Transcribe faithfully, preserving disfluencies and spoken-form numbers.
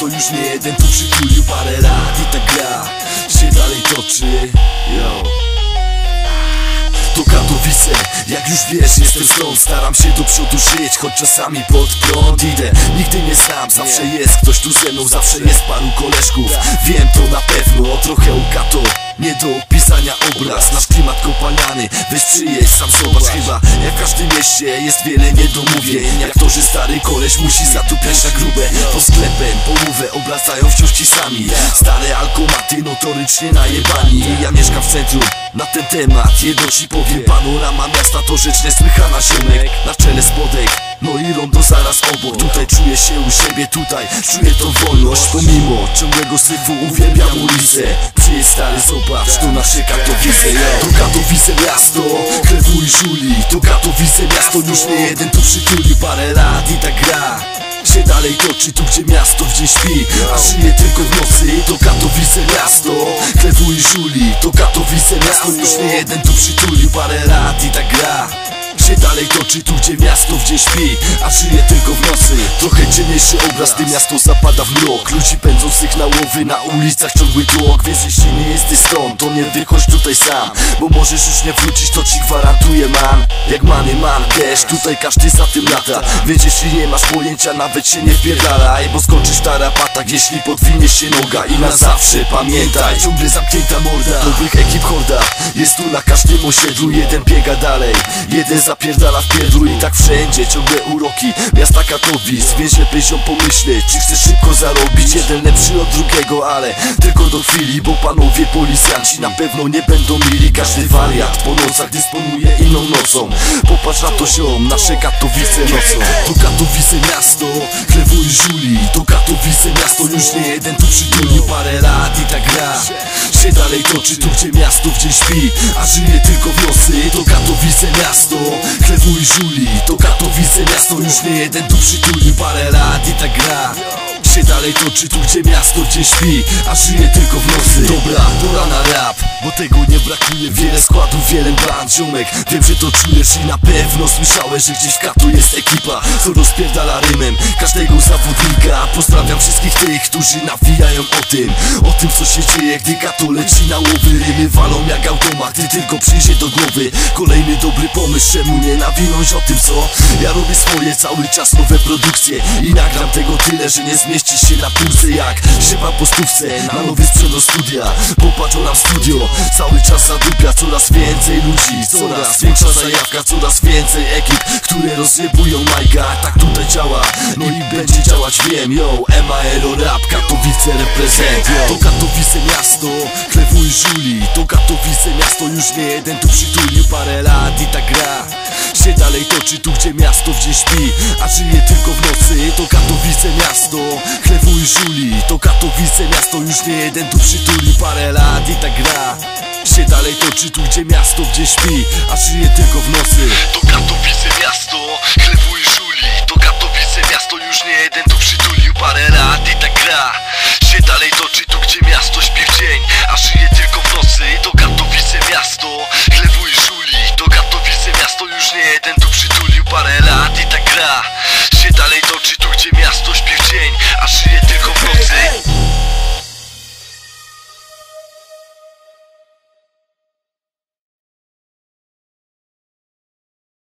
miasto, już nie jeden tu przytulił parę lat. I ta gra się dalej toczy. Yo. To Katowice, jak już wiesz, jestem stąd. Staram się do przodu żyć, choć czasami pod prąd idę. Nigdy nie sam, zawsze jest ktoś tu ze mną. Zawsze jest paru koleżków, wiem to na pewno. Trochę u Kato, nie do opisania obraz. Nasz klimat kopalniany, weź przyjedź, sam zobacz. Chyba jak w każdym mieście jest wiele niedomówień. Jak to, że stary koleś musi zatupiać na grube. Po sklepem połowę obracają wciąż ci sami. Stare alkomaty notorycznie najebani. Ja mieszkam w centrum, na ten temat jedno ci powiem. Panorama miasta to rzecz niesłychana, ziomek. Na czele spodek, no i rondo zaraz obok. Tutaj czuję się u siebie, tutaj czuję tą wolność. Pomimo ciągłego syfu uwielbiam ulicę. Przyjedź stary, zobacz, to nasze Katowice. To Katowice miasto, krewu i żuli. To Katowice miasto, już nie jeden tu przytulił parę lat. I ta gra się dalej toczy, tu gdzie miasto w dzień śpi, a żyje tylko w nocy. To Katowice miasto, krewu i żuli. To Katowice miasto, już nie jeden tu przytulił parę lat. I ta gra się dalej toczy, tu gdzie miasto w dzień śpi, a żyje tylko w nocy. Trochę ciemniejszy obraz, ty miasto zapada w mrok. Ludzi pędzą sygnałowy, na ulicach ciągły tłok. Więc jeśli nie jesteś stąd, to nie wychodź tutaj sam, bo możesz już nie wrócić, to ci gwarantuję, man. Jak money man cash, tutaj każdy za tym lata. Więc jeśli nie masz pojęcia, nawet się nie wpierdalaj, bo skończysz w tarapatach, jeśli podwiniesz się noga. I na zawsze pamiętaj, ciągle zamknięta morda, dobrych ekip horda jest tu na każdym osiedlu. Jeden biega dalej, jeden zapierdala w pierdlu. I tak wszędzie ciągle uroki miasta Katowic. Więc lepiej się pomyśleć, czy chcesz szybko zarobić. Jeden lepszy od drugiego, ale tylko do chwili, bo panowie policjanci na pewno nie będą mili. Każdy wariat po nocach dysponuje inną nocą. Popatrz na to ziom, nasze Katowice nocą. To Katowice miasto, krewu i żuli. To Katowice miasto, już nie jeden tu przytulił parę lat. I ta gra się dalej toczy, tu gdzie miasto w dzień śpi, a żyje tylko w nocy. To Katowice miasto, krewu i żuli. To Katowice miasto, już nie jeden tu przytulił parę lat. I ta gra się dalej toczy, tu gdzie miasto w dzień śpi, a żyje tylko w nocy. Dobra, pora na rap, bo tego nie brakuje. Wiele składów, wiele band, ziomek. Wiem, że to czujesz i na pewno słyszałeś, że gdzieś w Kato jest ekipa, co rozpierdala rymem każdego zawodnika. Pozdrawiam wszystkich tych, którzy nawijają o tym, o tym co się dzieje, gdy Kato leci na łowy. Rymy walą jak automat, ty tylko przyjdzie do głowy kolejny dobry pomysł, czemu nie nawinąć o tym, co ja robię swoje cały czas, nowe produkcje. I nagram tego tyle, że nie zmieści się na półce jak szyba po stówce. Na nowy sprzęt do studia, popatrz nam studio, cały czas zadupia coraz więcej ludzi, coraz większa zajawka, coraz więcej ekip, które rozjebują majka. Tak tutaj działa, no i będzie działać, wiem. Yo, M A R O Rap, Katowice reprezent. To Katowice miasto, krewu i żuli. To Katowice miasto, już nie jeden tu przytulił parę lat. I ta gra się dalej toczy, tu gdzie miasto w dzień śpi, a żyje tylko w nocy. To Katowice miasto, krewu i żuli. To Katowice miasto, już nie jeden tu przytulił parę lat. I ta gra się dalej toczy, tu gdzie miasto w dzień śpi, a żyje tylko w nocy. To Katowice miasto, krewu i żuli. To Katowice miasto, już nie jeden tu przytulił parę lat. I ta gra